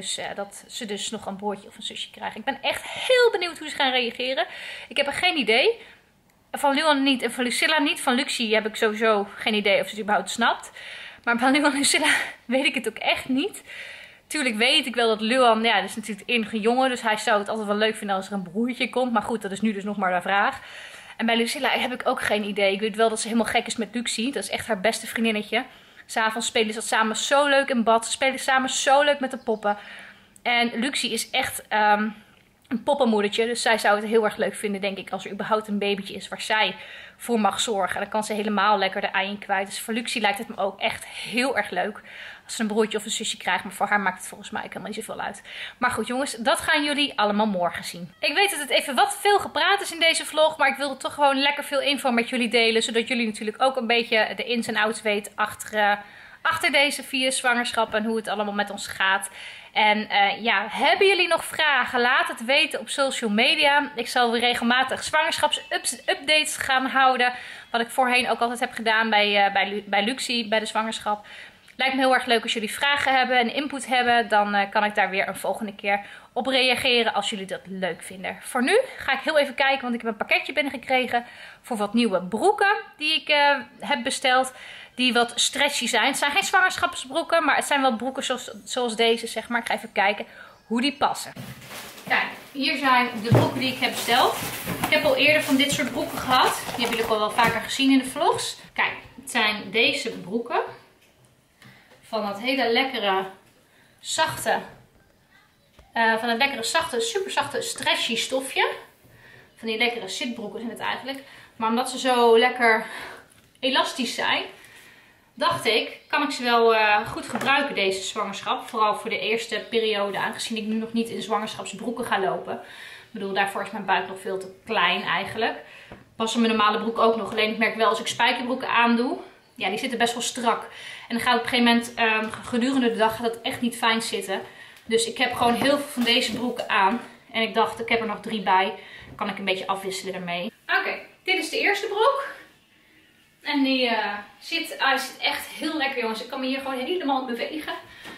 ze dus nog een broertje of een zusje krijgen. Ik ben echt heel benieuwd hoe ze gaan reageren. Ik heb er geen idee. Van Luan niet en van Lucilla niet. Van Lucie heb ik sowieso geen idee of ze het überhaupt snapt. Maar van Luan en Lucilla weet ik het ook echt niet. Tuurlijk weet ik wel dat Luan, ja, dat is natuurlijk de enige jongen. Dus hij zou het altijd wel leuk vinden als er een broertje komt. Maar goed, dat is nu dus nog maar de vraag. En bij Lucilla heb ik ook geen idee. Ik weet wel dat ze helemaal gek is met Lucie. Dat is echt haar beste vriendinnetje. 's Avonds spelen ze dat samen zo leuk in bad. Ze spelen samen zo leuk met de poppen. En Lucie is echt een poppenmoedertje. Dus zij zou het heel erg leuk vinden, denk ik, als er überhaupt een babytje is waar zij voor mag zorgen. En dan kan ze helemaal lekker de ei in kwijt. Dus voor Lucie lijkt het me ook echt heel erg leuk als ze een broertje of een zusje krijgt. Maar voor haar maakt het volgens mij helemaal niet zoveel uit. Maar goed jongens, dat gaan jullie allemaal morgen zien. Ik weet dat het even wat veel gepraat is in deze vlog. Maar ik wilde toch gewoon lekker veel info met jullie delen. Zodat jullie natuurlijk ook een beetje de ins en outs weten achter deze 4 zwangerschappen. En hoe het allemaal met ons gaat. En ja, hebben jullie nog vragen? Laat het weten op social media. Ik zal weer regelmatig zwangerschapsupdates gaan houden. Wat ik voorheen ook altijd heb gedaan bij Lucie, bij de zwangerschap. Lijkt me heel erg leuk als jullie vragen hebben en input hebben. Dan kan ik daar weer een volgende keer op reageren als jullie dat leuk vinden. Voor nu ga ik heel even kijken, want ik heb een pakketje binnengekregen voor wat nieuwe broeken die ik heb besteld. Die wat stretchy zijn. Het zijn geen zwangerschapsbroeken, maar het zijn wel broeken zoals deze, zeg maar. Ik ga even kijken hoe die passen. Kijk, hier zijn de broeken die ik heb besteld. Ik heb al eerder van dit soort broeken gehad. Die hebben jullie al wel vaker gezien in de vlogs. Kijk, het zijn deze broeken. Van dat hele lekkere, zachte, super zachte stretchy stofje. Van die lekkere zitbroeken zijn het eigenlijk. Maar omdat ze zo lekker elastisch zijn, dacht ik, kan ik ze wel goed gebruiken deze zwangerschap. Vooral voor de eerste periode, aangezien ik nu nog niet in zwangerschapsbroeken ga lopen. Ik bedoel, daarvoor is mijn buik nog veel te klein eigenlijk. Passen mijn normale broek ook nog. Alleen ik merk wel als ik spijkerbroeken aandoe, ja, die zitten best wel strak. En dan gaat op een gegeven moment, gedurende de dag, gaat het echt niet fijn zitten. Dus ik heb gewoon heel veel van deze broeken aan. En ik dacht, ik heb er nog 3 bij. Kan ik een beetje afwisselen ermee. Oké, dit is de eerste broek. En die zit echt heel lekker, jongens. Ik kan me hier gewoon helemaal bewegen.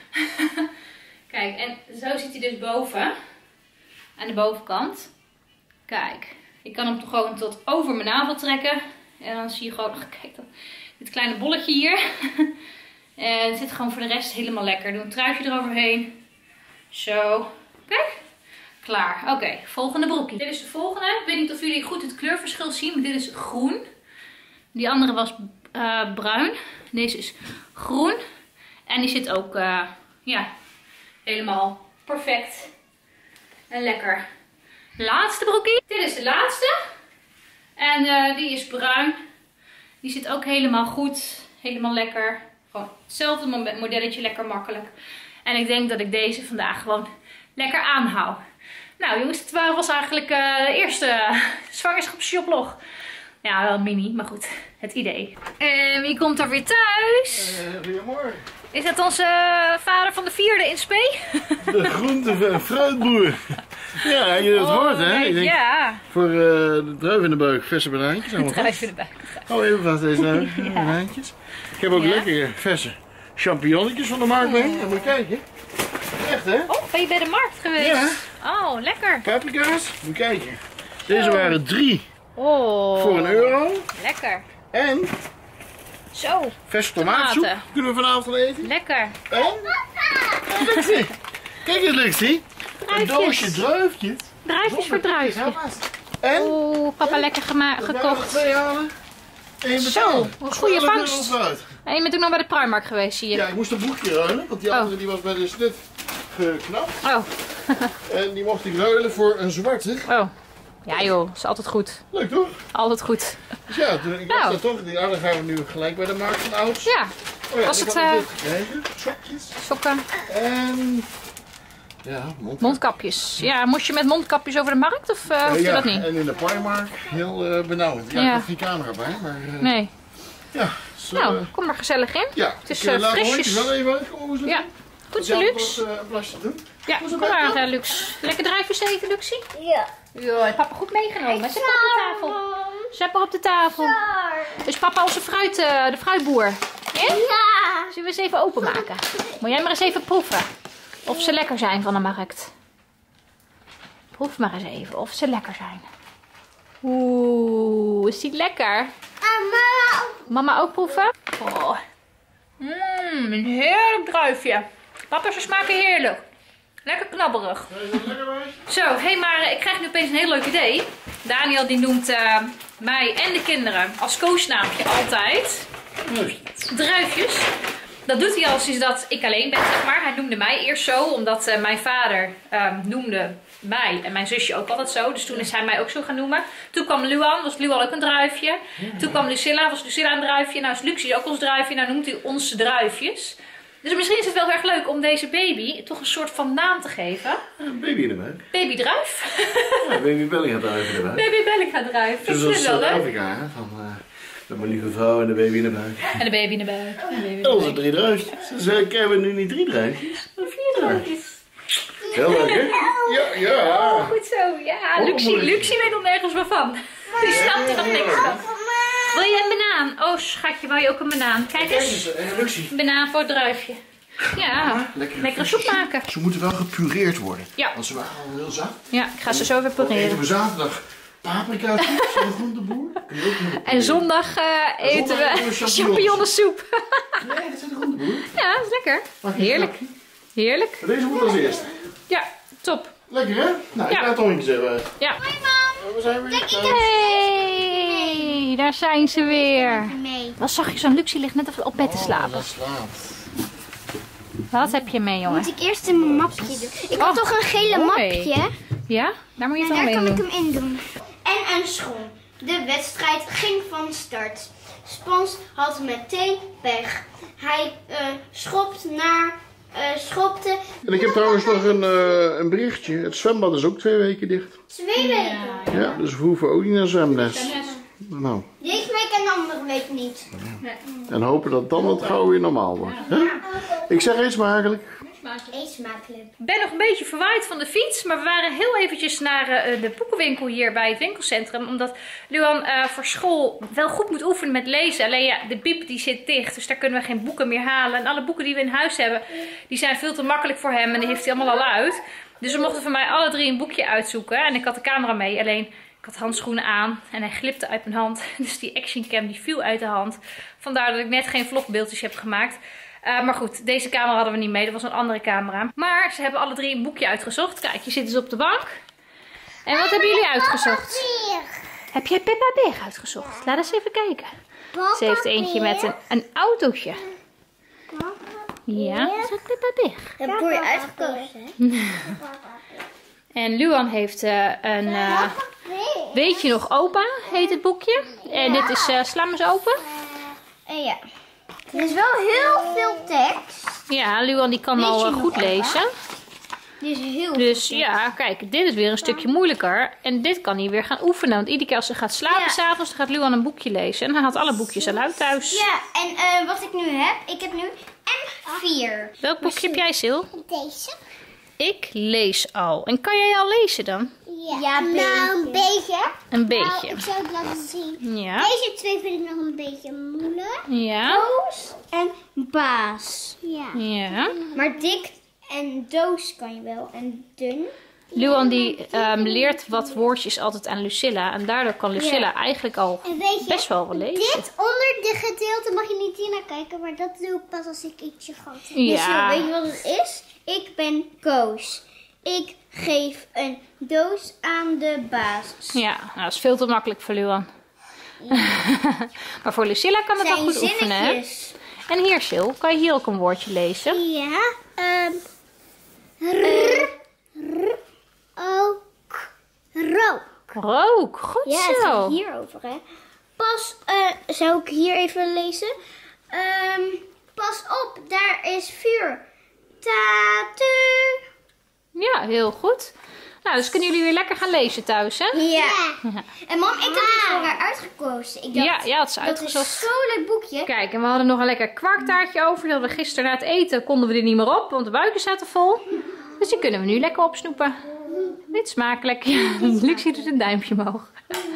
Kijk, en zo zit hij dus boven. Aan de bovenkant. Kijk, ik kan hem gewoon tot over mijn navel trekken. En dan zie je gewoon, kijk dan, dit kleine bolletje hier. En het zit gewoon voor de rest helemaal lekker. Doe een truitje eroverheen. Zo. Kijk. Klaar. Oké, volgende broekje. Dit is de volgende. Ik weet niet of jullie goed het kleurverschil zien, maar dit is groen. Die andere was bruin. Deze is groen. En die zit ook ja, helemaal perfect. En lekker. Laatste broekje. Dit is de laatste. En die is bruin. Die zit ook helemaal goed. Helemaal lekker. Gewoon hetzelfde modelletje. Lekker makkelijk. En ik denk dat ik deze vandaag gewoon lekker aanhoud. Nou jongens, het was eigenlijk de eerste zwangerschapsjoblog. Ja, wel mini, maar goed. Het idee. En wie komt er weer thuis? Goedemorgen. Is dat onze vader van de 4e in Spee? De groente- en fruitboer. Ja, je het hoort hè? Ik denk, ja. voor de druif in de buik, verse banaantjes. Druif in de buik. Oh, even vast deze banaantjes. Ik heb ook lekker verse champignonnetjes van de markt mee. Moet je kijken. Echt hè? Oh, ben je bij de markt geweest? Ja. Oh, lekker. Paprika's. Moet je kijken. Deze waren 3 voor €1. Lekker. En zo. verse tomatensoep kunnen we vanavond eten. Lekker. En Luxie. Kijk eens Luxie. Een doosje druifjes. Druifjes voor druifjes. En papa lekker gekocht. 2 halen. Zo, een goede vangst. En je bent ook nog bij de Primark geweest, zie je. Ja, ik moest een boekje ruilen, want die andere die was bij de snit geknapt. Oh. En die mocht ik ruilen voor een zwarte. Oh. Ja joh, is altijd goed. Leuk toch? Altijd goed. Dus ja, ik dacht dat toch, die andere gaan we nu gelijk bij de markt van Ouds. Ja. Oh ja, was het gekregen. Sokjes. Sokken. En ja, mondkapjes. Ja, moest je met mondkapjes over de markt of hoef je dat niet? En in de Primark heel benauwd. Ja, ik heb geen camera bij, maar nee. Ja. Nou, kom maar gezellig in. Ja, het is frisjes. Wel even uitkomen. Ja, goed zo Lux. Een plasje doen. Ja, kom maar Lux. Lekker druifjes eten, Luxie? Ja. Ja, heb papa goed meegenomen. Zet maar op de tafel. Zet maar op de tafel. Dus papa onze de fruitboer. Ja? Zullen we eens even openmaken? Moet jij maar eens even proeven. Of ze lekker zijn van de markt. Proef maar eens even of ze lekker zijn. Oeh, is die lekker? Mama ook proeven? Oh. Een heerlijk druifje. Papa, ze smaken heerlijk. Lekker knabberig. Zo, hé, maar ik krijg nu opeens een heel leuk idee. Daniel die noemt mij en de kinderen als koosnaampje altijd druifjes. Dat doet hij al sinds dat ik alleen ben, zeg maar. Hij noemde mij eerst zo, omdat mijn vader noemde mij en mijn zusje ook altijd zo. Dus toen is hij mij ook zo gaan noemen. Toen kwam Luan, was Luan ook een druifje. Toen kwam Lucilla, was Lucilla een druifje. Nou is Luxie ook ons druifje. Nou noemt hij ons druifjes. Dus misschien is het wel erg leuk om deze baby toch een soort van naam te geven. Een baby in de buik. Baby druif. Ja, baby Bellinga druif in de buik. Baby Bellinga druif. Dus dat is Afrika, hè? Van mijn lieve vrouw en de baby in de buik. En de baby in de buik. En onze 3 druifjes. Dus hebben we nu niet 3 druifjes, maar 4 druifjes. Heel leuk, hè? Ja, ja. Oh, goed zo. Ja, Luxie weet nog nergens waarvan. Die snapt er nog niks van. Wil je een banaan? Oh, schatje, wou je ook een banaan? Kijk eens. Lucie. Een banaan voor het druifje. Ja, lekkere soep maken. Ze moeten wel gepureerd worden. Ja. Want ze waren al heel zacht. Ja, ik ga ze zo weer Eten pureren. we zaterdag paprika soep van de groenteboer. En zondag eten we champignonsoep. Nee, dat zijn de groenteboer. Ja, dat is lekker. Heerlijk. Heerlijk. Deze moet als eerste. Ja, top. Lekker hè? Nou, ik Ja. ga het toch eens even. Ja. We zijn weer thuis. Hey, daar zijn ze weer. Mee. Wat zag je zo'n Luxie ligt net even op bed te slapen. Dat slaapt. Wat heb je mee, jongen? Moet ik eerst in mijn mapje doen? Ik had toch een gele mooi. mapje? Ja, daar moet je En het daar wel kan mee ik doen. hem in doen. En een schoen. De wedstrijd ging van start. Spons had meteen pech. Hij schopte En ik heb trouwens nog een berichtje. Het zwembad is ook 2 weken dicht. 2 weken. Ja, dus we hoeven ook niet naar zwemles. Nou, Deze week en de andere week niet. en hopen dat dan het gauw weer normaal wordt. Hè? Ik zeg eet smakelijk. Eet smakelijk. Ik ben nog een beetje verwaaid van de fiets, maar we waren heel eventjes naar de boekenwinkel hier bij het winkelcentrum. Omdat Luan voor school wel goed moet oefenen met lezen. Alleen ja, de biep die zit dicht, dus daar kunnen we geen boeken meer halen. En alle boeken die we in huis hebben, die zijn veel te makkelijk voor hem en die heeft hij allemaal al uit. Dus we mochten voor mij alle 3 een boekje uitzoeken. En ik had de camera mee, alleen ik had handschoenen aan en hij glipte uit mijn hand. Dus die actioncam die viel uit de hand. Vandaar dat ik net geen vlogbeeldjes heb gemaakt. Maar goed, deze camera hadden we niet mee. Dat was een andere camera. Maar ze hebben alle 3 een boekje uitgezocht. Kijk, je zit dus op de bank. En wat hebben jullie uitgezocht? Heb jij Peppa Pig uitgezocht? Laat eens even kijken. Ze heeft eentje met een autootje. Ja, dat is Peppa Pig. Dat heb je uitgekozen. En Luan heeft een... Weet je nog opa, heet het boekje. En dit is Sla hem eens open. Ja. Er is wel heel veel tekst. Ja, Luan die kan al goed lezen. Er is heel Dus ja, kijk, dit is weer een stukje moeilijker. En dit kan hij weer gaan oefenen. Want iedere keer als ze gaat slapen Ja. s'avonds, dan gaat Luan een boekje lezen. En hij had alle boekjes al uit thuis. Ja, en wat ik nu heb, ik heb nu M4. Welk boekje heb jij, Sil? Deze? Ik lees al. En kan jij al lezen dan? Ja, nou een beetje. Een beetje. Ik zou het laten zien. Ja. Deze 2 vind ik nog een beetje moeilijk. Ja. Doos en baas. Ja. Ja. Maar dik en doos kan je wel. En dun. Luan die leert wat woordjes altijd aan Lucilla. En daardoor kan Lucilla eigenlijk al En weet je, best wel wat lezen. dit onder dit gedeelte mag je niet hier naar kijken. Maar dat doe ik pas als ik ietsje groter ben. Ja. Dus weet je wat het is? Ik ben Koos. Ik geef een doos aan de baas. Ja, nou, dat is veel te makkelijk voor Luan. Maar voor Lucilla kan het al goed oefenen, hè? zinnetjes. En hier, Sil, kan je hier ook een woordje lezen? Ja. Ook. Rook. Rook, goed Ja, het zo. gaat hierover, hè. Pas, zou ik hier even lezen? Pas op, daar is vuur. Tatu. Ja, heel goed. Nou, dus kunnen jullie weer lekker gaan lezen thuis, hè? Ja. En mam, ik heb het voor haar uitgekozen. Ik dacht, Ja, ja, had ze dat is uitgezocht. zo'n leuk boekje. Kijk, en we hadden nog een lekker kwarktaartje over. Die hadden we gisteren na het eten, konden we er niet meer op, want de buiken zaten vol. Dus die kunnen we nu lekker opsnoepen. Dit smakelijk. Ja, Lucie doet een duimpje omhoog.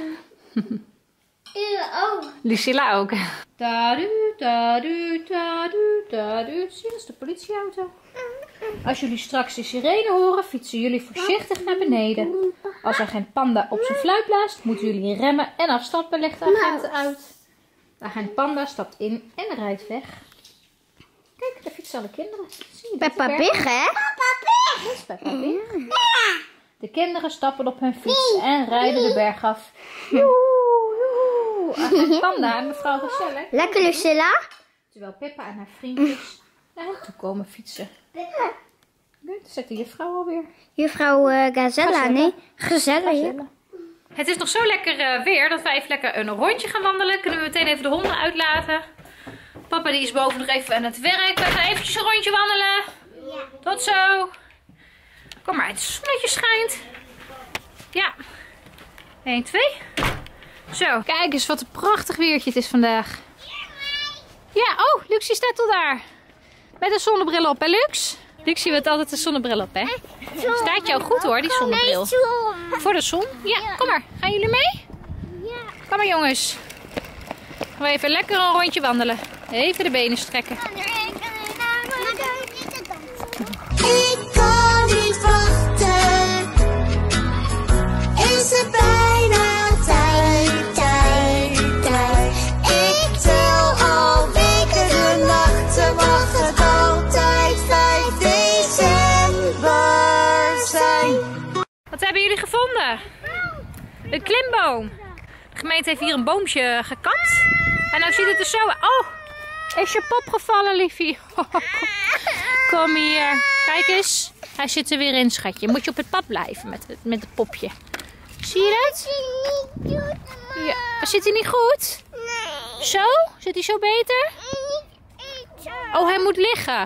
Oh. Lucilla ook. Tadu, tadu, tadu, tadu. Zie je, dat is de politieauto. Als jullie straks de sirene horen, fietsen jullie voorzichtig naar beneden. Als er geen panda op zijn fluit blaast, moeten jullie remmen en afstappen, legt de agent uit. De agent Panda stapt in en rijdt weg. Kijk, daar fietsen alle kinderen. Zie je dat? Peppa Pig, hè? Dat is Peppa Pig. De kinderen stappen op hun fiets en rijden de berg af. Joehoe, joehoe. Agent Panda en mevrouw Gezellig. Lekker, Lucilla. Terwijl Peppa en haar vriendjes naar hen toe komen fietsen. Daar zet de juffrouw alweer. Juffrouw Gazella, nee. Gezelle. Het is nog zo lekker weer dat wij even lekker een rondje gaan wandelen. Kunnen we meteen even de honden uitlaten. Papa die is boven nog even aan het werk. We gaan eventjes een rondje wandelen. Ja. Tot zo. Kom maar, het zonnetje schijnt. Ja. 1, 2. Zo, kijk eens wat een prachtig weertje het is vandaag. Ja, oh, Luxie staat al daar. Met een zonnebril op, hè Lux? Luxie heeft altijd een zonnebril op, hè? Staat jou goed hoor, die zonnebril. Voor de zon? Ja, kom maar. Gaan jullie mee? Ja. Kom maar jongens. Gaan we even lekker een rondje wandelen. Even de benen strekken. Ik kan niet wachten. Is het bijna tijd. Ik tel al weken de nachten, mag het altijd 5 december zijn. Wat hebben jullie gevonden? Een klimboom. De gemeente heeft hier een boomtje gekapt. En nou ziet het er zo... Oh, is je pop gevallen, liefie? Kom hier. Kijk eens. Hij zit er weer in, schatje. Moet je op het pad blijven met het popje. Zie je dat? Ja. Zit hij niet goed? Nee. Zo? Zit hij zo beter? Oh, hij moet liggen.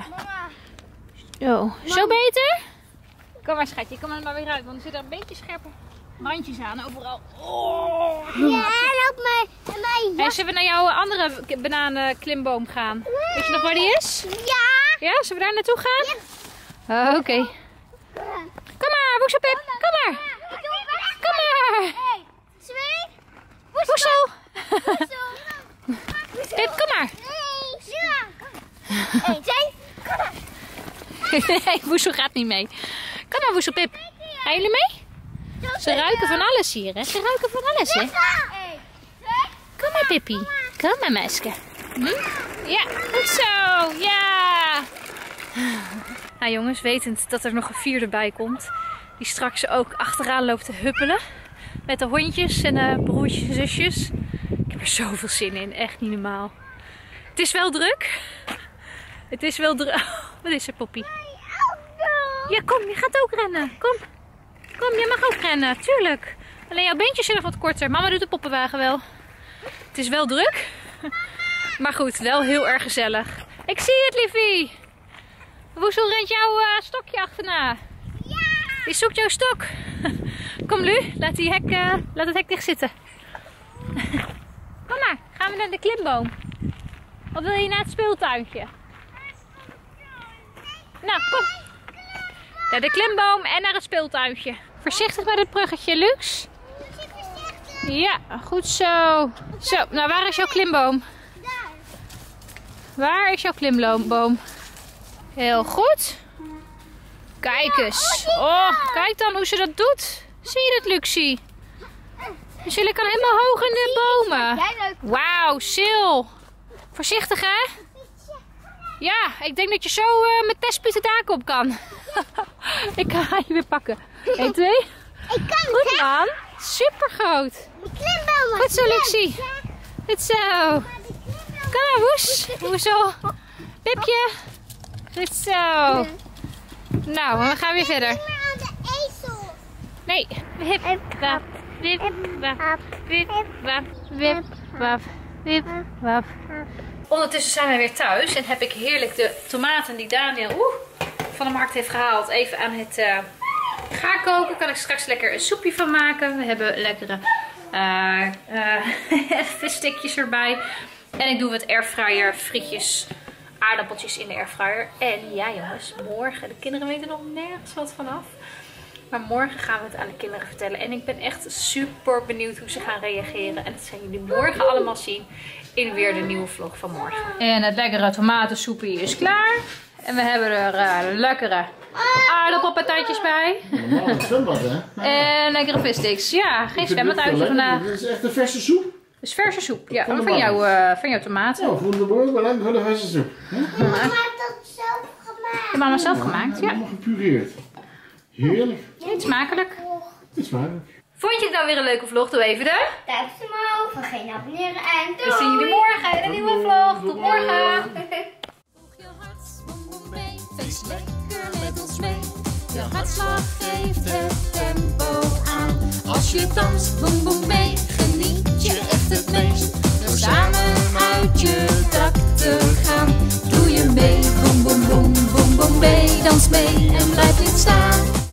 Zo beter? Kom maar, schatje. Kom er maar weer uit. Want er zitten een beetje scherpe randjes aan overal. Oh. Ja, help mij. En zullen we naar jouw andere bananenklimboom gaan? Weet je nog waar die is? Ja. Ja, zullen we daar naartoe gaan? Ja. Oké. Kom maar, Woezelpip. Kom maar. Kom maar. 1, 2. Woezel. Pip, kom maar. 1, 2. Kom maar. Nee, Woezel gaat niet mee. Kom maar, Woezelpip. Gaan jullie mee? Ze ruiken van alles hier, hè? Ze ruiken van alles, hè? Kom maar, Pippi. Kom maar, meisje. Ja, goed zo. Ja. Nou jongens, wetend dat er nog een vierde bij komt. Die straks ook achteraan loopt te huppelen. Met de hondjes en de broertjes en zusjes. Ik heb er zoveel zin in. Echt niet normaal. Het is wel druk. Het is wel druk. Wat is er, Poppy? Ja, kom. Je gaat ook rennen. Kom. Kom, jij mag ook rennen. Tuurlijk. Alleen jouw beentjes zijn nog wat korter. Mama doet de poppenwagen wel. Het is wel druk. Maar goed, wel heel erg gezellig. Ik zie het, liefie. Woezel rent jouw stokje achterna. Ja. Die zoekt jouw stok. Kom, Lu. Laat het hek dicht zitten. Kom maar. Gaan we naar de klimboom. Of wil je naar het speeltuintje? Nou, kom. Naar de klimboom en naar het speeltuintje. Voorzichtig met het bruggetje, Lux. Ja, goed zo. Zo, nou waar is jouw klimboom? Waar is jouw klimboom? Heel goed. Kijk eens. Oh, kijk dan hoe ze dat doet. Zie je dat, Luxie? Jullie kan helemaal hoog in de bomen. Wauw, Sil. Voorzichtig, hè? Ja, ik denk dat je zo met Tespiet de daken op kan. Ik ga je weer pakken. 1, 2. Ik kan het, Goed, man. Super groot. Goed zo, Luxie. Goed zo. Kom maar, Woes. Woezel. Pipje. Goed zo. Nou, we gaan weer verder. Nee. Wip, wap, wip, wap, wip, wap, wip, wap, wip, wap. Ondertussen zijn we weer thuis en heb ik heerlijk de tomaten die Daniel van de markt heeft gehaald even aan het gaarkoken. Kan ik straks lekker een soepje van maken. We hebben lekkere visstikjes erbij. En ik doe wat airfryer frietjes, aardappeltjes in de airfryer. En ja jongens, morgen, de kinderen weten nog nergens wat vanaf. Maar morgen gaan we het aan de kinderen vertellen. En ik ben echt super benieuwd hoe ze gaan reageren. En dat zijn jullie morgen allemaal zien in weer de nieuwe vlog van morgen. En het lekkere tomatensoepje is klaar. En we hebben er lekkere aardappelpatatjes bij. Normaal zwembad, hè? En lekkere vissticks. Ja, geen zwembad-uitje vandaag. Dit is echt een verse soep. Dus verse soep. Ja, van jouw tomaten. Oh, wonderbaar, maar dan de verse soep. Mama heeft dat zelf gemaakt. De mama zelf gemaakt, ja. Helemaal gepureerd. Heerlijk. Eet smakelijk. Het is smakelijk. Vond je het nou weer een leuke vlog? Doe even de Duimpje omhoog, vergeet niet abonneren en doei! We zien jullie morgen in een nieuwe vlog. Tot morgen. Voeg je hart, boem boem mee, feest lekker met ons mee. Je hartslag geeft het tempo aan. Als je danst, boem boem